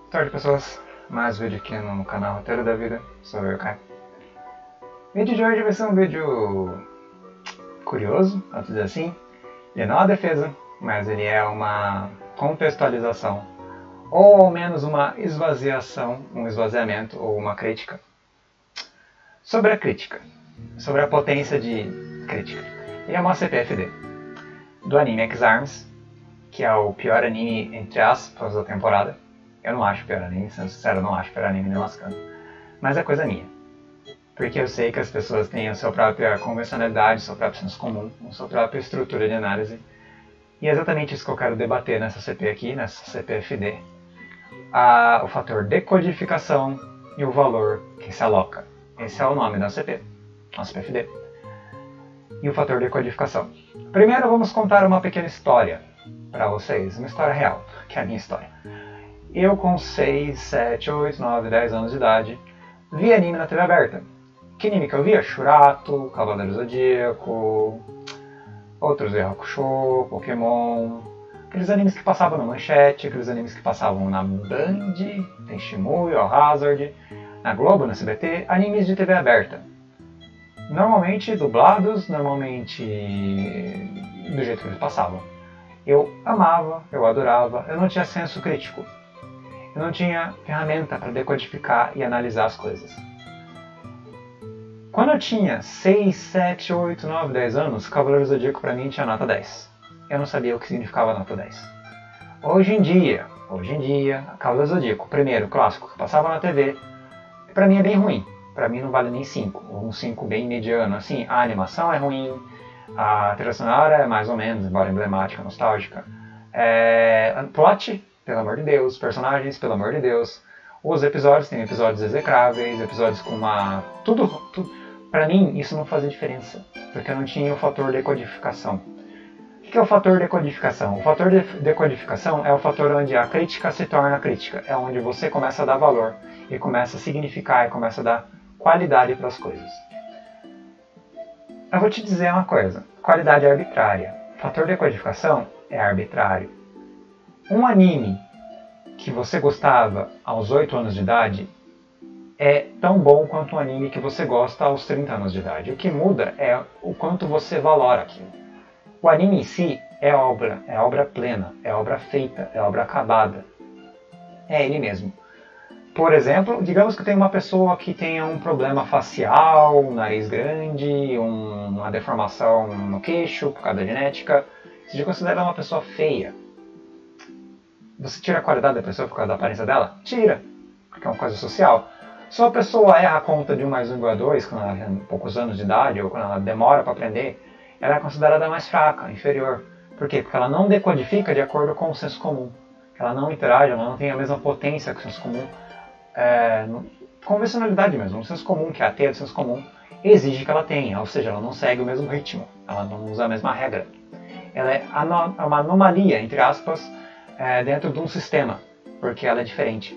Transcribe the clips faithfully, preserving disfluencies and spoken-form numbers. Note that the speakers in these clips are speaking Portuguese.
Tarde, pessoas, mais vídeo aqui no canal Roteiro da Vida, sou eu, Caio. O vídeo de hoje vai ser um vídeo curioso, vamos dizer assim. Ele não é uma defesa, mas ele é uma contextualização, ou ao menos uma esvaziação, um esvaziamento ou uma crítica. Sobre a crítica, sobre a potência de crítica. Ele é uma C P F D, do anime X-Arms, que é o pior anime, entre aspas, da temporada. Eu não acho pior anime, sendo sincero, eu não acho pior anime nem lascando. Mas é coisa minha. Porque eu sei que as pessoas têm a sua própria convencionalidade, seu próprio senso comum, a sua própria estrutura de análise. E é exatamente isso que eu quero debater nessa C P aqui, nessa C P F D. A, o fator decodificação e o valor que se aloca. Esse é o nome da C P, a C P F D. E o fator decodificação. Primeiro vamos contar uma pequena história para vocês, uma história real, que é a minha história. Eu com seis, sete, oito, nove, dez anos de idade, vi anime na T V aberta. Que anime que eu via? Shurato, Cavaleiro Zodíaco, outros Yu Yu Hakusho, Pokémon, aqueles animes que passavam na Manchete, aqueles animes que passavam na Band, tem Shimuya, Hazard, na Globo, na S B T, animes de T V aberta. Normalmente dublados, normalmente do jeito que eles passavam. Eu amava, eu adorava, eu não tinha senso crítico. Eu não tinha ferramenta para decodificar e analisar as coisas. Quando eu tinha seis, sete, oito, nove, dez anos, Cavaleiro Zodíaco para mim tinha nota dez. Eu não sabia o que significava nota dez. Hoje em dia, hoje em dia, Cavaleiro Zodíaco, primeiro clássico que passava na T V, para mim é bem ruim. Para mim não vale nem cinco, ou um cinco bem mediano. Assim, a animação é ruim, a trilha sonora é mais ou menos, embora emblemática, nostálgica. É... plot, pelo amor de Deus, personagens, pelo amor de Deus. Os episódios, tem episódios execráveis, episódios com uma... Tudo, tudo... Pra mim, isso não fazia diferença, porque eu não tinha o fator decodificação. O que é o fator decodificação? O fator de decodificação é o fator onde a crítica se torna crítica. É onde você começa a dar valor, e começa a significar, e começa a dar qualidade para as coisas. Eu vou te dizer uma coisa, qualidade é arbitrária. Fator decodificação é arbitrário. Um anime que você gostava aos oito anos de idade é tão bom quanto um anime que você gosta aos trinta anos de idade. O que muda é o quanto você valora aquilo. O anime em si é obra, é obra plena, é obra feita, é obra acabada. É ele mesmo. Por exemplo, digamos que tem uma pessoa que tenha um problema facial, um nariz grande, um, uma deformação no queixo por causa da genética. Você já considera uma pessoa feia. Você tira a qualidade da pessoa por causa da aparência dela? Tira, porque é uma coisa social. Se a pessoa erra a conta de um mais um igual a dois, quando ela tem poucos anos de idade, ou quando ela demora para aprender, ela é considerada mais fraca, inferior. Por quê? Porque ela não decodifica de acordo com o senso comum. Ela não interage, ela não tem a mesma potência que o senso comum. É, convencionalidade mesmo, o senso comum, que é a teia do senso comum, exige que ela tenha, ou seja, ela não segue o mesmo ritmo, ela não usa a mesma regra. Ela é uma anomalia, entre aspas, é, dentro de um sistema, porque ela é diferente.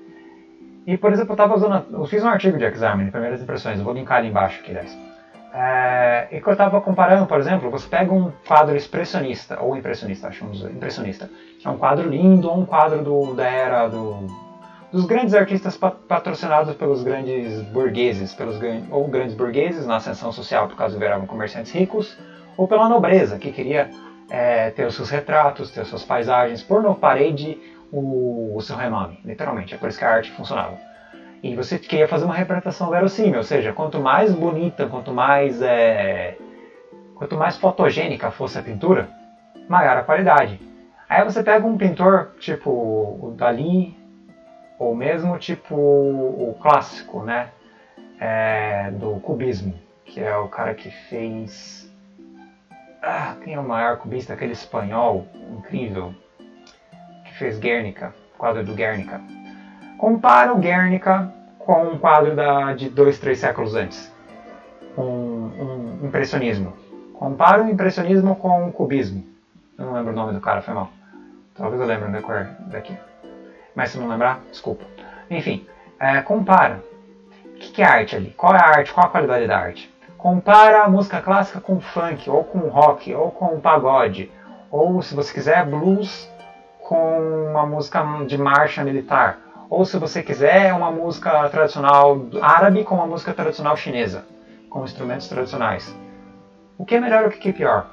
E, por exemplo, eu, tava usando, eu fiz um artigo de X-Arm, de primeiras impressões, eu vou linkar ali embaixo, aqui, aliás. É, e que eu estava comparando, por exemplo, você pega um quadro expressionista, ou impressionista, acho que impressionista, é um quadro lindo, ou um quadro do, da era do... dos grandes artistas patrocinados pelos grandes burgueses, pelos, ou grandes burgueses na ascensão social, por causa que viravam comerciantes ricos, ou pela nobreza, que queria é, ter os seus retratos, ter as suas paisagens, pôr na parede o, o seu renome, literalmente, é por isso que a arte funcionava. E você queria fazer uma representação verossímil, ou seja, quanto mais bonita, quanto mais, é, quanto mais fotogênica fosse a pintura, maior a qualidade. Aí você pega um pintor tipo o Dalí, ou mesmo tipo o clássico, né, é, do cubismo, que é o cara que fez... Ah, quem é o maior cubista? Aquele espanhol incrível, que fez Guernica, o quadro do Guernica. Compara o Guernica com um quadro da, de dois, três séculos antes, um, um impressionismo. Compara o impressionismo com o cubismo. Eu não lembro o nome do cara, foi mal. Talvez eu lembre daqui. Mas se não lembrar, desculpa. Enfim, é, compara. O que é arte ali? Qual é a arte? Qual a qualidade da arte? Compara a música clássica com funk, ou com rock, ou com pagode, ou, se você quiser, blues com uma música de marcha militar, ou se você quiser, uma música tradicional árabe com uma música tradicional chinesa, com instrumentos tradicionais. O que é melhor e o que é pior?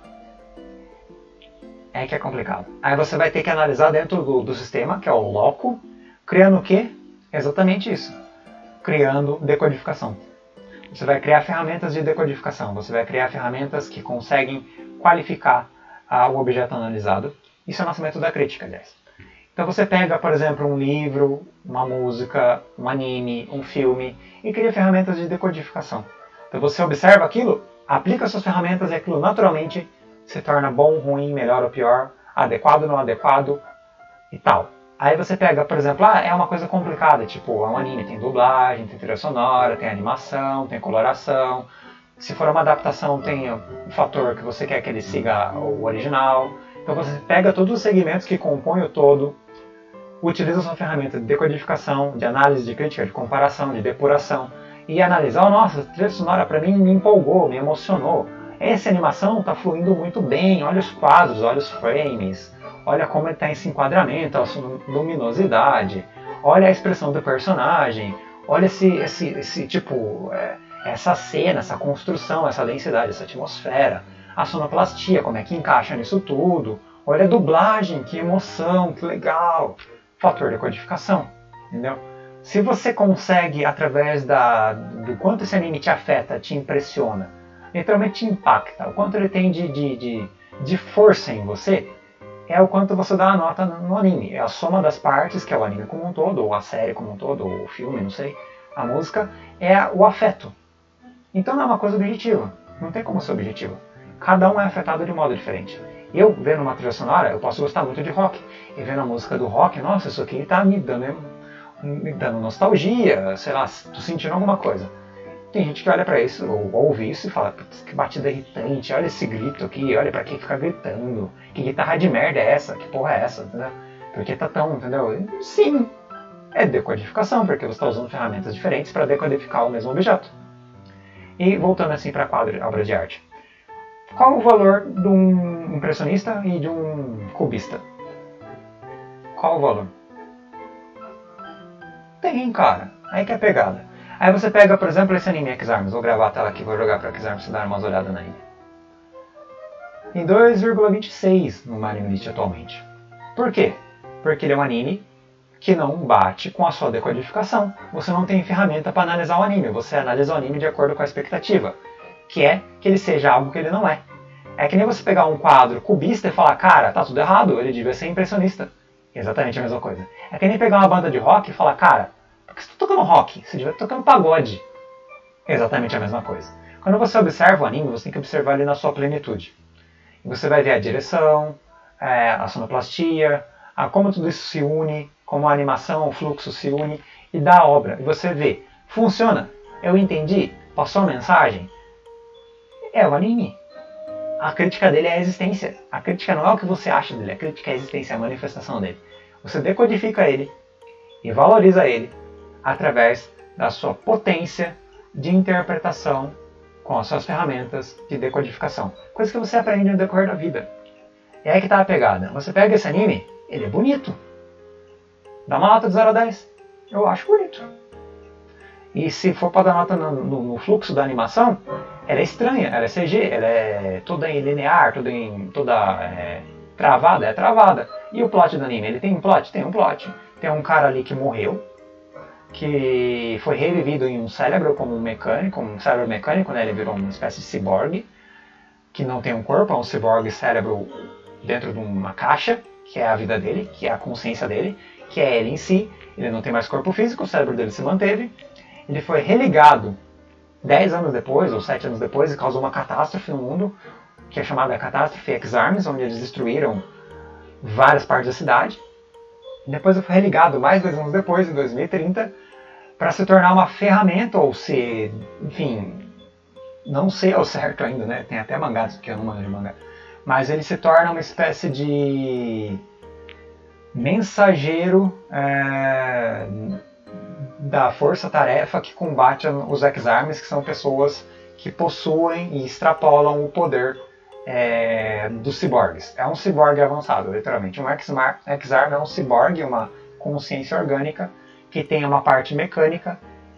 É que é complicado. Aí você vai ter que analisar dentro do, do sistema, que é o loco, criando o quê? Exatamente isso. Criando decodificação. Você vai criar ferramentas de decodificação. Você vai criar ferramentas que conseguem qualificar ah, o objeto analisado. Isso é o nascimento da crítica, aliás. Então você pega, por exemplo, um livro, uma música, um anime, um filme e cria ferramentas de decodificação. Então você observa aquilo, aplica suas ferramentas e aquilo naturalmente se torna bom, ruim, melhor ou pior, adequado, não adequado e tal. Aí você pega, por exemplo, ah, é uma coisa complicada, tipo, é um anime, tem dublagem, tem trilha sonora, tem animação, tem coloração. Se for uma adaptação, tem o fator que você quer que ele siga o original. Então você pega todos os segmentos que compõem o todo, utiliza a sua ferramenta de decodificação, de análise, de crítica, de comparação, de depuração, e analisa, oh, nossa, a trilha sonora para mim me empolgou, me emocionou. Essa animação está fluindo muito bem, olha os quadros, olha os frames, olha como ele está esse enquadramento, a sua luminosidade, olha a expressão do personagem, olha esse, esse, esse tipo, é, essa cena, essa construção, essa densidade, essa atmosfera, a sonoplastia, como é que encaixa nisso tudo, olha a dublagem, que emoção, que legal, fator de codificação, entendeu? Se você consegue, através da, do quanto esse anime te afeta, te impressiona, literalmente te impacta, o quanto ele tem de, de, de, de força em você, é o quanto você dá a nota no anime. É a soma das partes, que é o anime como um todo, ou a série como um todo, ou o filme, não sei, a música, é o afeto. Então não é uma coisa objetiva, não tem como ser objetiva. Cada um é afetado de um modo diferente. Eu, vendo uma trilha sonora, eu posso gostar muito de rock. E vendo a música do rock, nossa, isso aqui tá me dando, me dando nostalgia, sei lá, tô sentindo alguma coisa. Tem gente que olha pra isso, ou ouve isso e fala, putz, que batida irritante, olha esse grito aqui, olha pra quem fica gritando, que guitarra de merda é essa, que porra é essa, entendeu? Por que tá tão, entendeu? Sim, é decodificação, porque você está usando ferramentas diferentes para decodificar o mesmo objeto. E voltando assim para obras de arte. Qual o valor de um impressionista e de um cubista? Qual o valor? Tem, cara. Aí que é pegada. Aí você pega, por exemplo, esse anime X-Arms. Vou gravar a tela aqui, vou jogar para X-Arms e dar umas olhadas na anime. Tem dois vírgula vinte e seis no MariaMinute atualmente. Por quê? Porque ele é um anime que não bate com a sua decodificação. Você não tem ferramenta para analisar o anime. Você analisa o anime de acordo com a expectativa, que é que ele seja algo que ele não é. É que nem você pegar um quadro cubista e falar, cara, tá tudo errado, ele devia ser impressionista. Exatamente a mesma coisa. É que nem pegar uma banda de rock e falar, cara, por que você tá tocando rock? Você devia estar tocando pagode. Exatamente a mesma coisa. Quando você observa o anime, você tem que observar ele na sua plenitude. E você vai ver a direção, a sonoplastia, a como tudo isso se une, como a animação, o fluxo se une e dá a obra. E você vê, funciona, eu entendi, passou a mensagem. É o anime. A crítica dele é a existência. A crítica não é o que você acha dele, a crítica é a existência, é a manifestação dele. Você decodifica ele e valoriza ele através da sua potência de interpretação com as suas ferramentas de decodificação. Coisa que você aprende no decorrer da vida. É aí que tá a pegada. Você pega esse anime, ele é bonito. Dá uma nota de zero a dez. Eu acho bonito. E se for para dar nota no, no, no fluxo da animação, ela é estranha, ela é C G, ela é toda em linear, toda, em, toda é, travada, é travada. E o plot do anime, ele tem um plot? Tem um plot. Tem um cara ali que morreu, que foi revivido em um cérebro como um mecânico, um cérebro mecânico, né? Ele virou uma espécie de ciborgue, que não tem um corpo, é um ciborgue cérebro dentro de uma caixa, que é a vida dele, que é a consciência dele, que é ele em si. Ele não tem mais corpo físico, o cérebro dele se manteve. Ele foi religado dez anos depois, ou sete anos depois, e causou uma catástrofe no mundo, que é chamada Catástrofe X-Arms, onde eles destruíram várias partes da cidade. Depois ele foi religado mais dois anos depois, em dois mil e trinta, para se tornar uma ferramenta, ou se, enfim, não sei ao certo ainda, né? Tem até mangá, que eu não manjo de mangá. Mas ele se torna uma espécie de mensageiro é, da força-tarefa que combate os X-Arms, que são pessoas que possuem e extrapolam o poder é, dos ciborgues. É um ciborgue avançado, literalmente. Um X-Arm é um ciborgue, uma consciência orgânica, que tem uma parte mecânica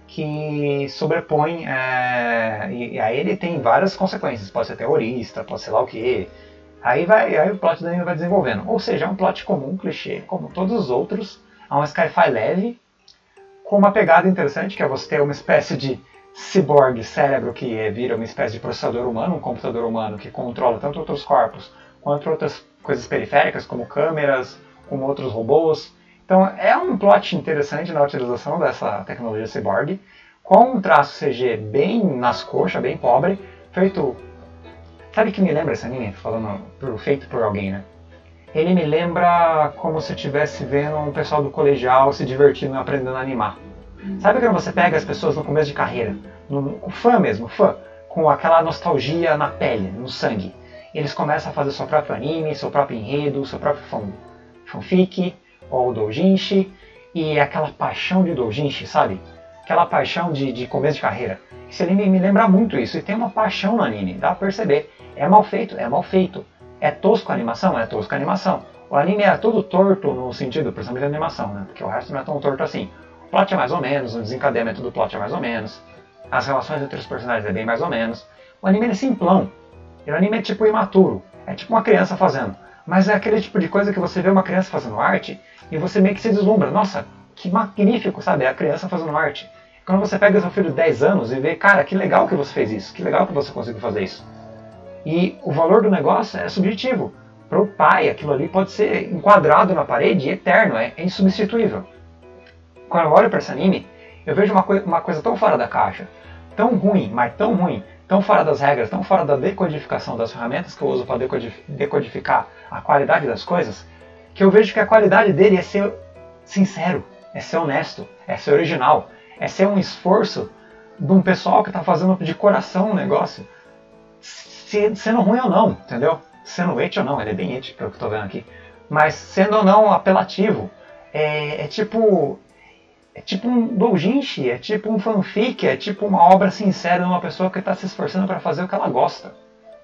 que sobrepõe, é, e, e aí ele tem várias consequências, pode ser terrorista, pode ser lá o que, aí, vai, aí o plot do anime vai desenvolvendo. Ou seja, é um plot comum, clichê, como todos os outros, é um sci-fi leve, com uma pegada interessante, que é você ter uma espécie de cyborg cérebro que vira uma espécie de processador humano, um computador humano que controla tanto outros corpos quanto outras coisas periféricas, como câmeras, como outros robôs. Então é um plot interessante na utilização dessa tecnologia cyborg, com um traço C G bem nas coxas, bem pobre, feito... Sabe que me lembra esse anime? Falando por, feito por alguém, né? Ele me lembra como se estivesse vendo um pessoal do colegial se divertindo e aprendendo a animar. Sabe quando você pega as pessoas no começo de carreira, no, o fã mesmo, fã, com aquela nostalgia na pele, no sangue. Eles começam a fazer seu próprio anime, seu próprio enredo, seu próprio fan, fanfic, ou doujinshi, e aquela paixão de doujinshi, sabe? Aquela paixão de, de começo de carreira. Esse anime me lembra muito isso, e tem uma paixão no anime, dá pra perceber. É mal feito, é mal feito. É tosco a animação? É tosco a animação. O anime é todo torto no sentido, principalmente da animação, né? Porque o resto não é tão torto assim. O plot é mais ou menos, o desencadeamento do plot é mais ou menos, as relações entre os personagens é bem mais ou menos. O anime é simplão. E o anime é tipo imaturo. É tipo uma criança fazendo. Mas é aquele tipo de coisa que você vê uma criança fazendo arte e você meio que se deslumbra. Nossa, que magnífico, sabe? É a criança fazendo arte. Quando você pega seu filho de dez anos e vê, cara, que legal que você fez isso. Que legal que você conseguiu fazer isso. E o valor do negócio é subjetivo. Para o pai, aquilo ali pode ser enquadrado na parede eterno, é, é insubstituível. Quando eu olho para esse anime, eu vejo uma, coi uma coisa tão fora da caixa, tão ruim, mas tão ruim, tão fora das regras, tão fora da decodificação das ferramentas que eu uso para decodificar a qualidade das coisas, que eu vejo que a qualidade dele é ser sincero, é ser honesto, é ser original, é ser um esforço de um pessoal que está fazendo de coração um negócio, sendo ruim ou não, entendeu? Sendo eti ou não, ele é bem eti, pelo que eu estou vendo aqui, mas sendo ou não apelativo, é, é tipo... É tipo um doujinshi, é tipo um fanfic, é tipo uma obra sincera de uma pessoa que está se esforçando para fazer o que ela gosta.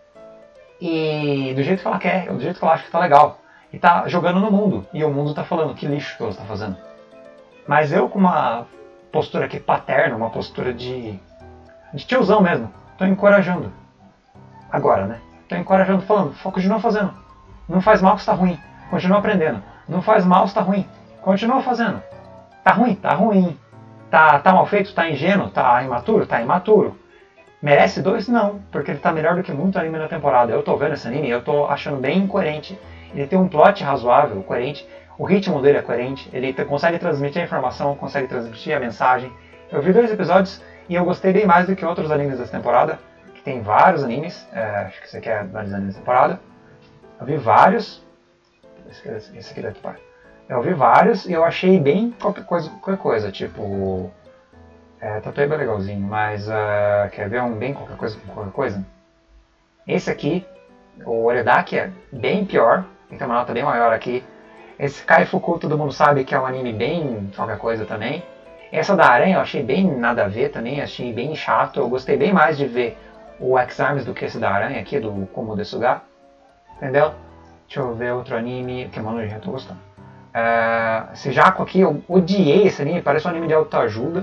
E do jeito que ela quer, do jeito que ela acha que está legal. E está jogando no mundo. E o mundo está falando, que lixo que você está fazendo. Mas eu com uma postura aqui paterna, uma postura de, de tiozão mesmo, estou encorajando. Agora, né? Estou encorajando, falando, continua fazendo. Não faz mal que está ruim. Continua aprendendo. Não faz mal se está ruim. Continua fazendo. Tá ruim? Tá ruim. Tá, tá mal feito? Tá ingênuo? Tá imaturo? Tá imaturo. Merece dois? Não, porque ele tá melhor do que muito anime na temporada. Eu tô vendo esse anime e eu tô achando bem incoerente. Ele tem um plot razoável, coerente. O ritmo dele é coerente. Ele consegue transmitir a informação, consegue transmitir a mensagem. Eu vi dois episódios e eu gostei bem mais do que outros animes dessa temporada. Que tem vários animes. É, acho que esse aqui é vários animes da temporada. Eu vi vários. Esse, esse aqui daqui, pá. Eu vi vários e eu achei bem qualquer coisa, qualquer coisa, tipo... É, tá até bem legalzinho, mas uh, quer ver um bem qualquer coisa com qualquer coisa? Esse aqui, o Oredaki, é bem pior, tem uma nota bem maior aqui. Esse Kaifuku todo mundo sabe que é um anime bem qualquer coisa também. Essa da aranha eu achei bem nada a ver também, achei bem chato. Eu gostei bem mais de ver o X-Arms do que esse da aranha aqui, do Komo Desuga. Entendeu? Deixa eu ver outro anime, que mano, eu já tô gostando. Uh, esse Jaco aqui, eu odiei esse anime, parece um anime de autoajuda,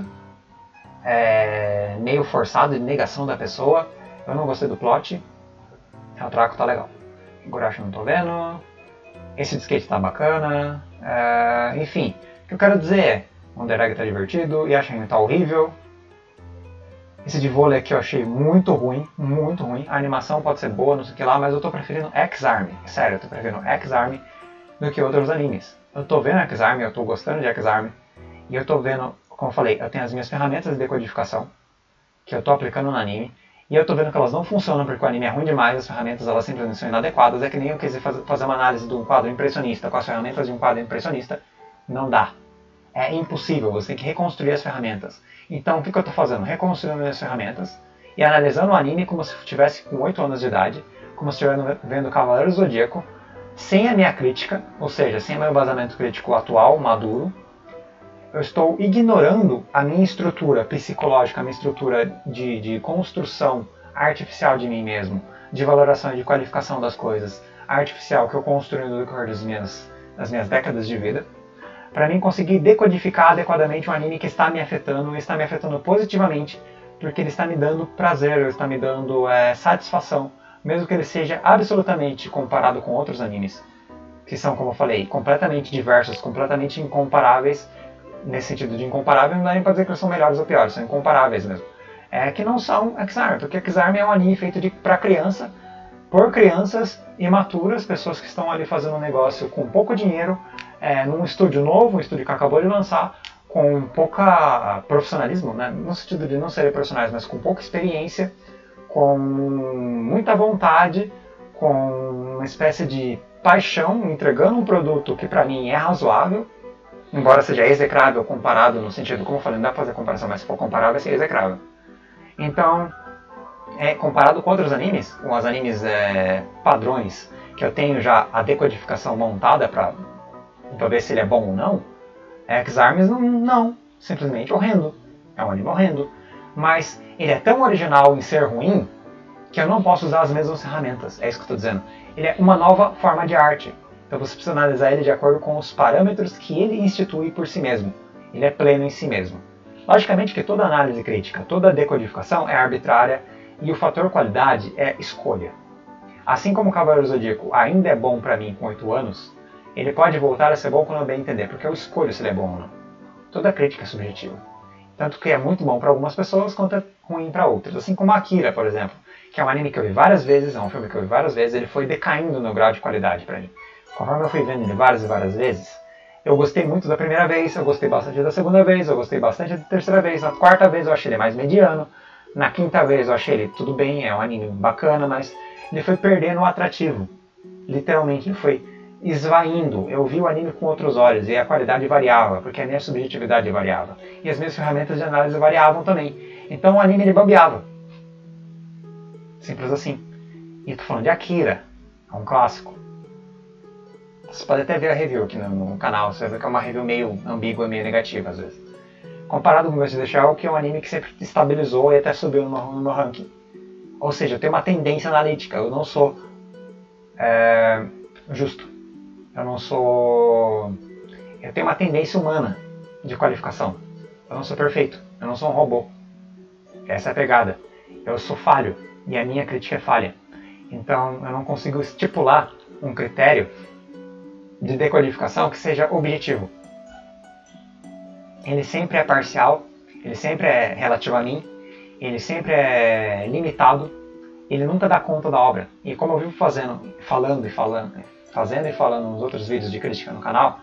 é, meio forçado, de negação da pessoa. Eu não gostei do plot. O Traco tá legal. Gurashi não tô vendo. Esse de skate tá bacana. Uh, enfim, o que eu quero dizer é: Wonder Egg tá divertido, Yashin tá horrível. Esse de vôlei aqui eu achei muito ruim, muito ruim. A animação pode ser boa, não sei o que lá, mas eu tô preferindo X-Arm. Sério, eu tô preferindo X-Arm do que outros animes. Eu tô vendo X-Arm, eu tô gostando de X-Arm, e eu tô vendo, como eu falei, eu tenho as minhas ferramentas de decodificação, que eu tô aplicando no anime, e eu tô vendo que elas não funcionam porque o anime é ruim demais, as ferramentas elas simplesmente são inadequadas. É que nem eu quis fazer uma análise de um quadro impressionista com as ferramentas de um quadro impressionista, não dá. É impossível, você tem que reconstruir as ferramentas. Então o que, que eu tô fazendo? Reconstruindo minhas ferramentas e analisando o anime como se eu estivesse com oito anos de idade, como se eu estivesse vendo Cavaleiro Zodíaco, sem a minha crítica, ou seja, sem o meu embasamento crítico atual, maduro. Eu estou ignorando a minha estrutura psicológica, a minha estrutura de, de construção artificial de mim mesmo, de valoração e de qualificação das coisas, artificial que eu construí no decorrer das minhas, das minhas décadas de vida, para mim conseguir decodificar adequadamente um anime que está me afetando, e está me afetando positivamente, porque ele está me dando prazer, ele está me dando é, satisfação, mesmo que ele seja absolutamente comparado com outros animes, que são, como eu falei, completamente diversos, completamente incomparáveis. Nesse sentido de incomparável, não dá nem pra dizer que eles são melhores ou piores, são incomparáveis mesmo. É que não são X-Arm, porque X-Arm é um anime feito de, pra criança, por crianças imaturas, pessoas que estão ali fazendo um negócio com pouco dinheiro, é, num estúdio novo, um estúdio que acabou de lançar, com pouca profissionalismo, né? No sentido de não serem profissionais, mas com pouca experiência, com muita vontade, com uma espécie de paixão, entregando um produto que pra mim é razoável, embora seja execrável comparado no sentido, como eu falei, não dá pra fazer comparação, mas se for comparável vai ser execrável. Então, é, comparado com outros animes, com os animes é, padrões, que eu tenho já a decodificação montada pra, pra ver se ele é bom ou não, X-Arms não, não, simplesmente horrendo. É um anime horrendo. Mas ele é tão original em ser ruim que eu não posso usar as mesmas ferramentas. É isso que eu estou dizendo. Ele é uma nova forma de arte. Então você precisa analisar ele de acordo com os parâmetros que ele institui por si mesmo. Ele é pleno em si mesmo. Logicamente que toda análise crítica, toda decodificação é arbitrária e o fator qualidade é escolha. Assim como o Cavaleiro Zodíaco ainda é bom para mim com oito anos, ele pode voltar a ser bom quando eu bem entender, porque eu escolho se ele é bom ou não. Toda crítica é subjetiva. Tanto que é muito bom para algumas pessoas quanto é ruim para outras. Assim como Akira, por exemplo, que é um anime que eu vi várias vezes, é um filme que eu vi várias vezes, ele foi decaindo no grau de qualidade para mim. Conforme eu fui vendo ele várias e várias vezes, eu gostei muito da primeira vez, eu gostei bastante da segunda vez, eu gostei bastante da terceira vez, na quarta vez eu achei ele mais mediano, na quinta vez eu achei ele tudo bem, é um anime bacana, mas ele foi perdendo o atrativo. Literalmente, ele foi esvaindo. Eu vi o anime com outros olhos e a qualidade variava, porque a minha subjetividade variava. E as minhas ferramentas de análise variavam também. Então o anime ele bambeava. Simples assim. E eu tô falando de Akira, é um clássico. Você pode até ver a review aqui no, no canal, você vai ver que é uma review meio ambígua, meio negativa às vezes. Comparado com Ghost in the Shell, que é um anime que sempre estabilizou e até subiu no meu, no meu ranking. Ou seja, eu tenho uma tendência analítica, eu não sou é, justo. Eu não sou... Eu tenho uma tendência humana de qualificação. Eu não sou perfeito, eu não sou um robô. Essa é a pegada. Eu sou falho, e a minha crítica é falha. Então eu não consigo estipular um critério de decodificação que seja objetivo. Ele sempre é parcial, ele sempre é relativo a mim, ele sempre é limitado, ele nunca dá conta da obra. E como eu vivo fazendo, falando e falando, fazendo e falando nos outros vídeos de crítica no canal,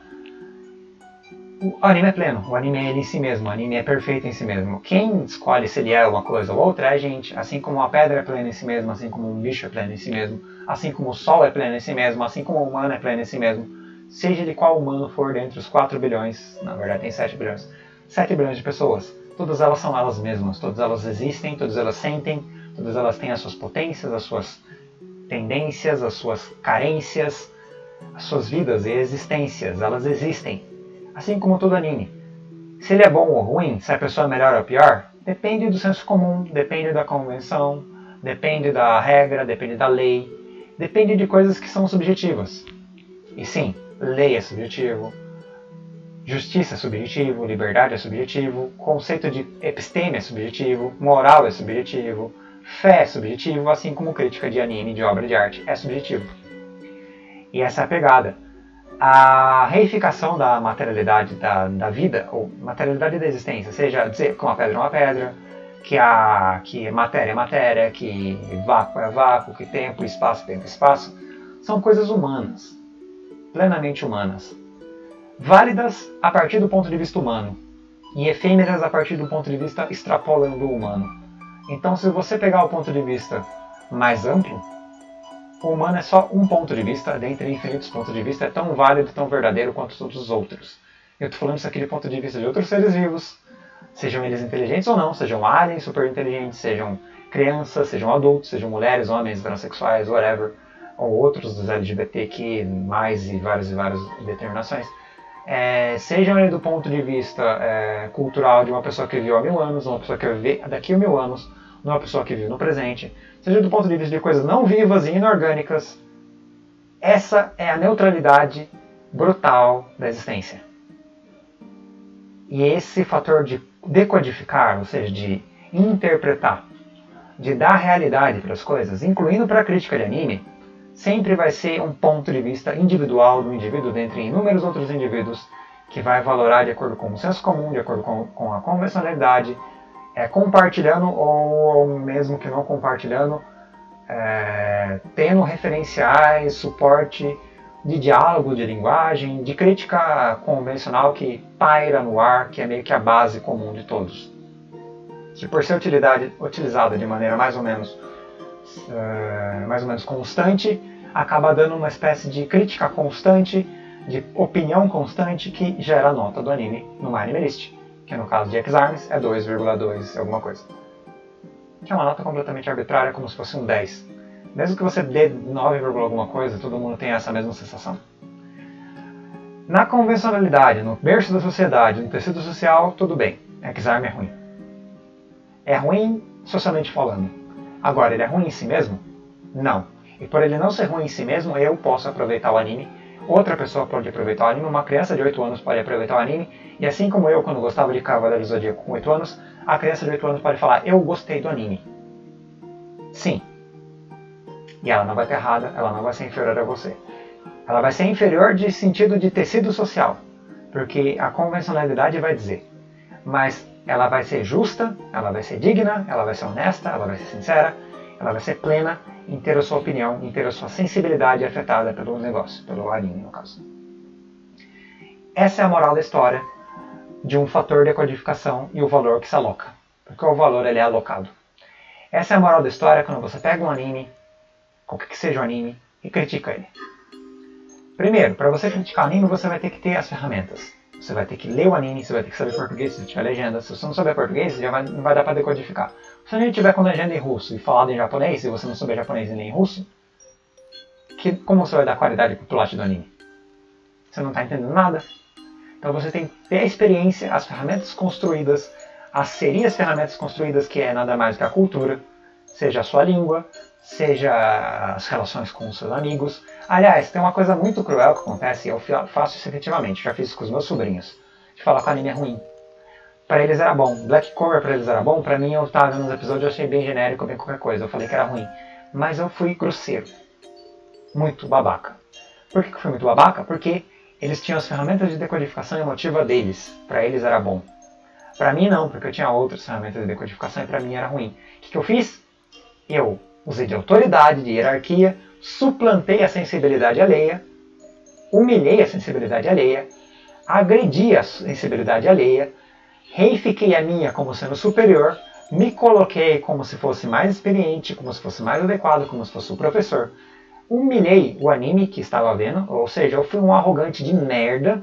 o anime é pleno, o anime é ele em si mesmo, o anime é perfeito em si mesmo. Quem escolhe se ele é uma coisa ou outra é a gente, assim como uma pedra é plena em si mesmo, assim como um bicho é pleno em si mesmo, assim como o sol é pleno em si mesmo, assim como o humano é pleno em si mesmo. Seja de qual humano for dentre os quatro bilhões, na verdade tem sete bilhões, sete bilhões de pessoas, todas elas são elas mesmas, todas elas existem, todas elas sentem, todas elas têm as suas potências, as suas tendências, as suas carências, as suas vidas e existências, elas existem, assim como todo anime. Se ele é bom ou ruim, se a pessoa é melhor ou pior, depende do senso comum, depende da convenção, depende da regra, depende da lei, depende de coisas que são subjetivas. E sim, lei é subjetivo, justiça é subjetivo, liberdade é subjetivo, conceito de episteme é subjetivo, moral é subjetivo, fé é subjetivo, assim como crítica de anime, de obra de arte, é subjetivo. E essa é a pegada. A reificação da materialidade da, da vida, ou materialidade da existência, seja dizer que uma pedra é uma pedra, que, a, que matéria é matéria, que vácuo é vácuo, que tempo, espaço, tempo, espaço, são coisas humanas. Plenamente humanas, válidas a partir do ponto de vista humano e efêmeras a partir do ponto de vista extrapolando o humano. Então, se você pegar o ponto de vista mais amplo, o humano é só um ponto de vista, dentre infinitos pontos de vista, é tão válido, tão verdadeiro quanto todos os outros. Eu estou falando isso aqui do ponto de vista de outros seres vivos, sejam eles inteligentes ou não, sejam aliens super inteligentes, sejam crianças, sejam adultos, sejam mulheres, homens, transexuais, whatever, ou outros dos L G B T Q mais e várias e várias determinações, é, sejam ele do ponto de vista é, cultural de uma pessoa que viveu há mil anos, uma pessoa que vai viver daqui a mil anos, de uma pessoa que vive no presente, seja do ponto de vista de coisas não vivas e inorgânicas, essa é a neutralidade brutal da existência. E esse fator de decodificar, ou seja, de interpretar, de dar realidade para as coisas, incluindo para a crítica de anime, sempre vai ser um ponto de vista individual do indivíduo dentre inúmeros outros indivíduos que vai valorar de acordo com o senso comum, de acordo com, com a convencionalidade, é, compartilhando ou mesmo que não compartilhando, é, tendo referenciais, suporte de diálogo, de linguagem, de crítica convencional que paira no ar, que é meio que a base comum de todos. Que por ser utilidade, utilizada de maneira mais ou menos, uh, mais ou menos constante, acaba dando uma espécie de crítica constante, de opinião constante que gera a nota do anime no MyAnimeList, que no caso de X-Arms é dois vírgula dois alguma coisa. Que é uma nota completamente arbitrária, como se fosse um dez. Mesmo que você dê nove, alguma coisa, todo mundo tem essa mesma sensação. Na convencionalidade, no berço da sociedade, no tecido social, tudo bem. X-Arm é ruim. É ruim socialmente falando. Agora, ele é ruim em si mesmo? Não. E por ele não ser ruim em si mesmo, eu posso aproveitar o anime, outra pessoa pode aproveitar o anime, uma criança de oito anos pode aproveitar o anime, e assim como eu, quando gostava de Cavaleiros do Zodíaco com oito anos, a criança de oito anos pode falar, eu gostei do anime. Sim. E ela não vai ter errada, ela não vai ser inferior a você. Ela vai ser inferior de sentido de tecido social, porque a convencionalidade vai dizer. Mas ela vai ser justa, ela vai ser digna, ela vai ser honesta, ela vai ser sincera, ela vai ser plena em ter a sua opinião, em ter a sua sensibilidade afetada pelo negócio, pelo anime no caso. Essa é a moral da história de um fator de codificação e o valor que se aloca, porque o valor ele é alocado. Essa é a moral da história quando você pega um anime, qualquer que seja o anime, e critica ele. Primeiro, para você criticar o anime, você vai ter que ter as ferramentas. Você vai ter que ler o anime, você vai ter que saber português se tiver legenda. Se você não souber português, já vai, não vai dar para decodificar. Se o anime tiver com legenda em russo e falado em japonês, e você não souber japonês e nem russo, que, como você vai dar qualidade para o plot do anime? Você não está entendendo nada. Então você tem que ter a experiência, as ferramentas construídas, as serias ferramentas construídas, que é nada mais que a cultura, seja a sua língua, seja as relações com os seus amigos. Aliás, tem uma coisa muito cruel que acontece, e eu faço isso efetivamente, já fiz isso com os meus sobrinhos, de falar que o anime é ruim. Para eles era bom, Black Clover para eles era bom, para mim eu estava vendo nos episódios, eu achei bem genérico, bem qualquer coisa, eu falei que era ruim. Mas eu fui grosseiro, muito babaca. Por que eu fui muito babaca? Porque eles tinham as ferramentas de decodificação emotiva deles, para eles era bom. Para mim não, porque eu tinha outras ferramentas de decodificação e para mim era ruim. O que, que eu fiz? Eu usei de autoridade, de hierarquia, suplantei a sensibilidade alheia, humilhei a sensibilidade alheia, agredi a sensibilidade alheia, reifiquei a minha como sendo superior, me coloquei como se fosse mais experiente, como se fosse mais adequado, como se fosse o professor, humilhei o anime que estava vendo, ou seja, eu fui um arrogante de merda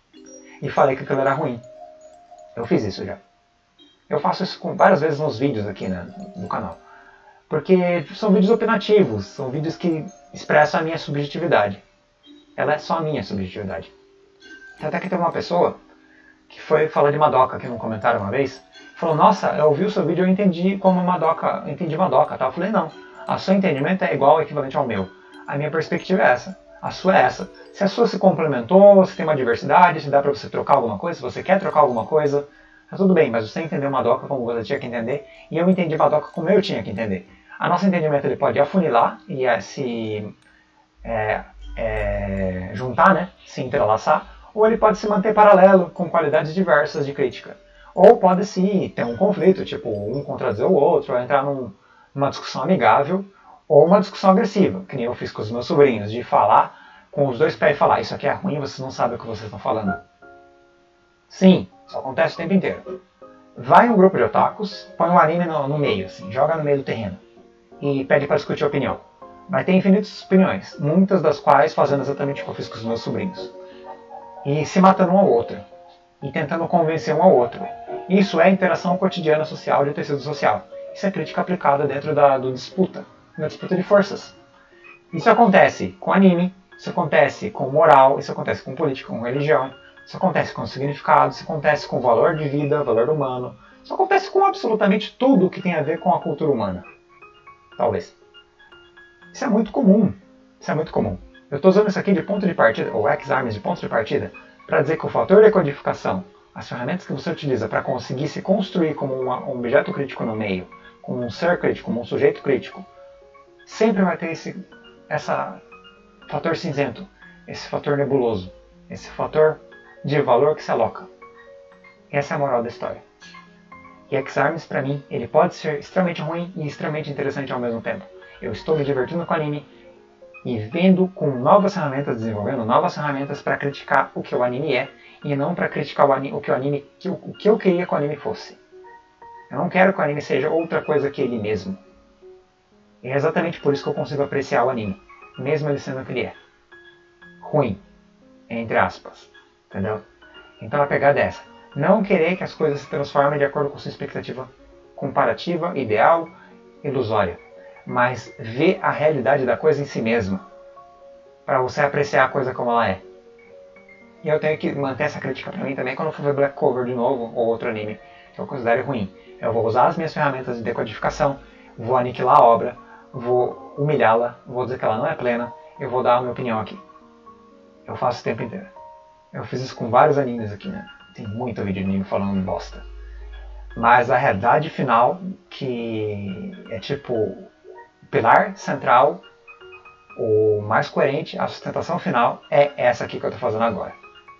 e falei que aquilo era ruim. Eu fiz isso já. Eu faço isso com, várias vezes nos vídeos aqui, né, no canal. Porque são vídeos opinativos, são vídeos que expressam a minha subjetividade. Ela é só a minha subjetividade. Até que tem uma pessoa que foi falar de Madoka aqui num comentário uma vez, falou, nossa, eu ouvi o seu vídeo e eu entendi como Madoka, eu entendi Madoka, tá? Eu falei, não, a seu entendimento é igual, equivalente ao meu. A minha perspectiva é essa, a sua é essa. Se a sua se complementou, se tem uma diversidade, se dá pra você trocar alguma coisa, se você quer trocar alguma coisa, tá tudo bem, mas você entendeu Madoka como você tinha que entender, e eu entendi Madoka como eu tinha que entender. A nosso entendimento ele pode afunilar e é, se é, é, juntar, né, se entrelaçar, ou ele pode se manter paralelo com qualidades diversas de crítica. Ou pode se ter um conflito, tipo um contradizer o outro, ou entrar num, numa discussão amigável, ou uma discussão agressiva, que nem eu fiz com os meus sobrinhos, de falar com os dois pés e falar, isso aqui é ruim, vocês não sabem o que vocês estão falando. Sim, isso acontece o tempo inteiro. Vai um grupo de otakus, põe um anime no, no meio, assim, joga no meio do terreno. E pede para discutir a opinião. Vai ter infinitas opiniões, muitas das quais fazendo exatamente o que eu fiz com os meus sobrinhos. E se matando um ao outro. E tentando convencer um ao outro. Isso é interação cotidiana social de tecido social. Isso é crítica aplicada dentro da do disputa, na disputa de forças. Isso acontece com anime, isso acontece com moral, isso acontece com política, com religião, isso acontece com significado, isso acontece com valor de vida, valor humano, isso acontece com absolutamente tudo que tem a ver com a cultura humana. Talvez. Isso é muito comum. Isso é muito comum. Eu estou usando isso aqui de ponto de partida, ou X-Arms de ponto de partida, para dizer que o fator de codificação, as ferramentas que você utiliza para conseguir se construir como uma, um objeto crítico no meio, como um ser crítico, como um sujeito crítico, sempre vai ter esse essa fator cinzento, esse fator nebuloso, esse fator de valor que se aloca. Essa é a moral da história. E X-Arms, para mim, ele pode ser extremamente ruim e extremamente interessante ao mesmo tempo. Eu estou me divertindo com o anime e vendo com novas ferramentas, desenvolvendo novas ferramentas para criticar o que o anime é e não para criticar o, anime, o, que o, anime, que, o que eu queria que o anime fosse. Eu não quero que o anime seja outra coisa que ele mesmo. E é exatamente por isso que eu consigo apreciar o anime, mesmo ele sendo o que ele é. Ruim, entre aspas. Entendeu? Então a pegada é essa. Não querer que as coisas se transformem de acordo com sua expectativa comparativa, ideal, ilusória. Mas ver a realidade da coisa em si mesma. Para você apreciar a coisa como ela é. E eu tenho que manter essa crítica para mim também quando eu for ver Black Clover de novo, ou outro anime que eu considero ruim. Eu vou usar as minhas ferramentas de decodificação, vou aniquilar a obra, vou humilhá-la, vou dizer que ela não é plena, eu vou dar a minha opinião aqui. Eu faço o tempo inteiro. Eu fiz isso com vários animes aqui, né? Tem muito vídeo de anime falando bosta. Mas a realidade final, que é tipo o pilar central, o mais coerente, a sustentação final, é essa aqui que eu estou fazendo agora.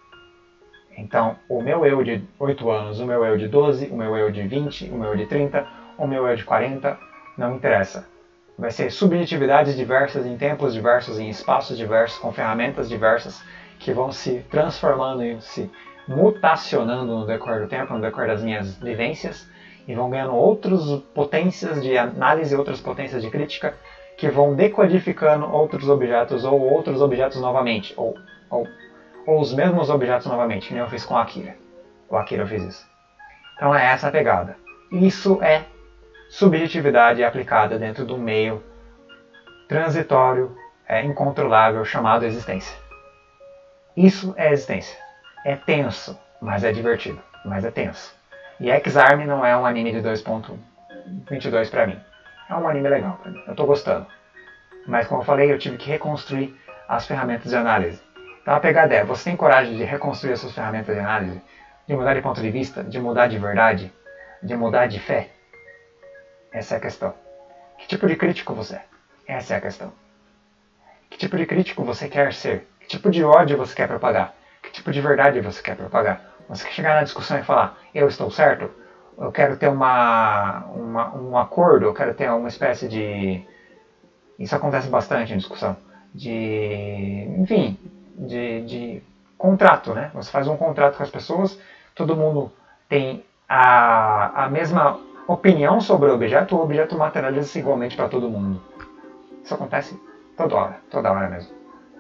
Então, o meu eu de oito anos, o meu eu de doze, o meu eu de vinte, o meu eu de trinta, o meu eu de quarenta, não interessa. Vai ser subjetividades diversas em tempos diversos, em espaços diversos, com ferramentas diversas, que vão se transformando e se mutacionando no decorrer do tempo, no decorrer das minhas vivências, e vão ganhando outras potências de análise, outras potências de crítica, que vão decodificando outros objetos, ou outros objetos novamente, ou, ou, ou os mesmos objetos novamente, que nem eu fiz com o Akira. O Akira fez isso. Então é essa a pegada. Isso é subjetividade aplicada dentro do meio transitório, é, incontrolável, chamado existência. Isso é existência. É tenso, mas é divertido, mas é tenso. E X-Arm não é um anime de dois ponto vinte e dois pra mim. É um anime legal pra mim, eu tô gostando. Mas como eu falei, eu tive que reconstruir as ferramentas de análise. Então a pegada é, você tem coragem de reconstruir as suas ferramentas de análise? De mudar de ponto de vista? De mudar de verdade? De mudar de fé? Essa é a questão. Que tipo de crítico você é? Essa é a questão. Que tipo de crítico você quer ser? Que tipo de ódio você quer propagar? Que tipo de verdade você quer propagar? Você quer chegar na discussão e falar, eu estou certo? Eu quero ter uma, uma, um acordo, eu quero ter uma espécie de... Isso acontece bastante em discussão. De... Enfim, de, de contrato, né? Você faz um contrato com as pessoas, todo mundo tem a, a mesma opinião sobre o objeto, o objeto materializa-se igualmente para todo mundo. Isso acontece toda hora, toda hora mesmo.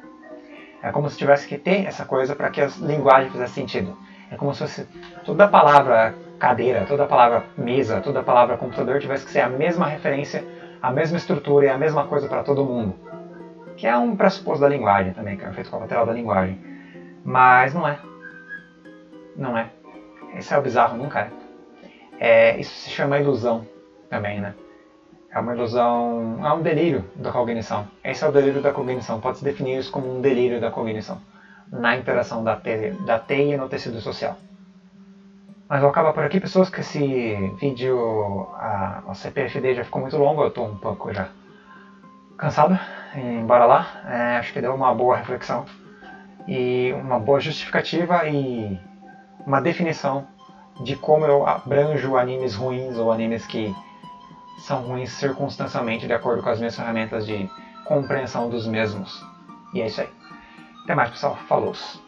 É como se tivesse que ter essa coisa para que a linguagem fizesse sentido. É como se fosse toda a palavra cadeira, toda a palavra mesa, toda a palavra computador tivesse que ser a mesma referência, a mesma estrutura e a mesma coisa para todo mundo. Que é um pressuposto da linguagem também, que é um efeito colateral da linguagem. Mas não é. Não é. Esse é o bizarro, nunca é. É, isso se chama ilusão também, né? É uma ilusão, é um delírio da cognição. Esse é o delírio da cognição. Pode-se definir isso como um delírio da cognição na interação da teia, da teia no tecido social. Mas vou acabar por aqui, pessoas, que esse vídeo, a, a C P F D já ficou muito longo, eu estou um pouco já cansado, e bora lá. É, acho que deu uma boa reflexão e uma boa justificativa e uma definição de como eu abranjo animes ruins ou animes que são ruins circunstancialmente de acordo com as minhas ferramentas de compreensão dos mesmos. E é isso aí. Até mais, pessoal. Falou!